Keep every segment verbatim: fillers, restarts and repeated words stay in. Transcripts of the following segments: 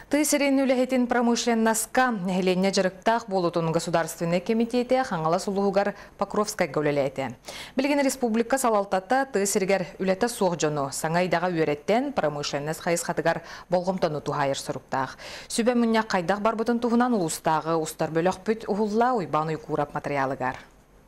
Тысерин үлехетин промышленнаска нехеленне жарыктах болутун государственный комитете хаңала сулугар Покровскай гөлелети. Билген республика салалтата тысергер үлете соқ жону саңайдаға үйреттен промышленнес хайысқатыгар болғымтону тухайыр сұруктақ. Сүбе мүнне қайдақ барбытын туғынан улустағы устар бөліқ бүт ұғылла уйбан уйкурап материалыгар.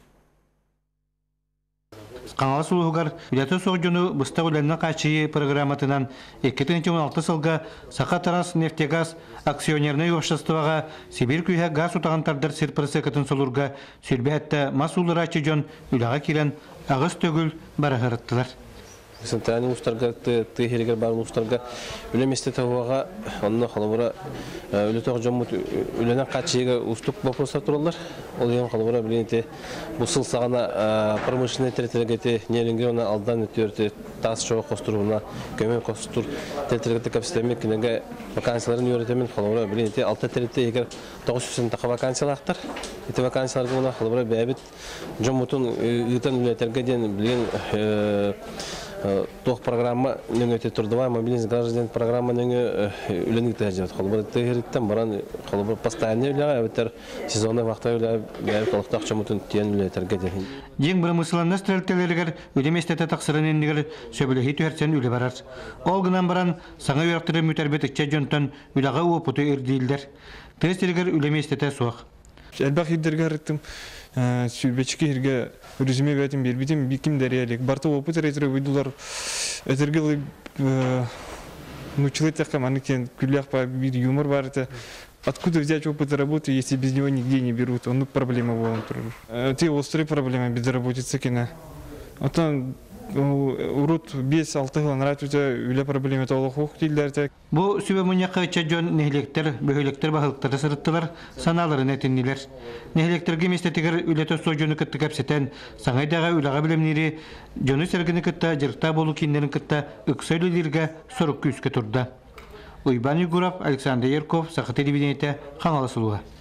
Қаңала сулугар үлете соқ жону бұста үләнна қачыйы программатынан эки миң он алты сылға Сақа Тарас нефтегаз акционерный обществоға Сибир күйе газ утағантардар серпірісі кетін солурға сүрбе әтті масулыра чыжон үліға келен ағыз төгіл барағырыттылар. Сентани устарга тыгерегер бар устарга үлеместе тавага онно халыбыра үлетөг жомут үлөнө качыга устук вопростар туралар. Ол ем халыбыра биленте бу сыл сагана промышленный территорияте нелингена алдан өтөртө тас чоо костуруна көмө костур территорияте капситемик кинеге вакансияларын үйрөтөмүн халыбыра биленте алты территория эгер тогуз жүз така вакансиялактар. Эти вакансияларга уна халыбыра бебит жомутун ытан үлетерге ден билген Тох программа нөңөте турдува мобилизация граждан программа нөңө үлөнүк тажат холбор тегериттен баран холбор постоянный үлөгө өтөр сезонный вакытта үлөгө бер колуктак чомутун тиен үлөтерге ден. Ең бир мысланна стрелтелергер үлеместете таксырын эндигер сөбөлөһи түһәрсен үле барар. Ол гынан баран саңа үрөктөрө мүтәрбетекче жонтон үлөгө опуту эрдилдер. Тестергер үлеместете суак. Элбах иддергердим сүлбечки ирге резюме бетим бербитим биким дариялик барты опыт ретро выдулар этергел ну человек манекен кулях по вид юмор бар это откуда взять опыт работы если без него нигде не берут он ну проблема вон те острые проблемы безработицы кина а там урут без алтыгы нравится үле проблема толық уктилдерде. Бу сүбе муньяка чаҗон нехлектер, бөһөлектер баһылыктары сырыттылар, саналарын этиннилер. Нехлектерге местетигер үлете сожоны кытты капсетен, саңайдага үлага билемнири, жоны сергене кытта жырта болу киннерин кытта ыксөйлүлерге сорук күскө турда. Уйбан Югуров, Александр Ярков, Саха телевидениете, Хаңала сулуга.